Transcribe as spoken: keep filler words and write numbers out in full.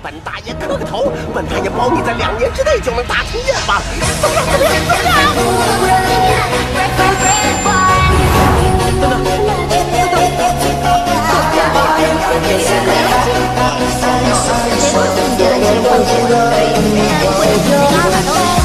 本大爷磕个头，本大爷保你在两年之内就能达成愿望。走了，走了，等等。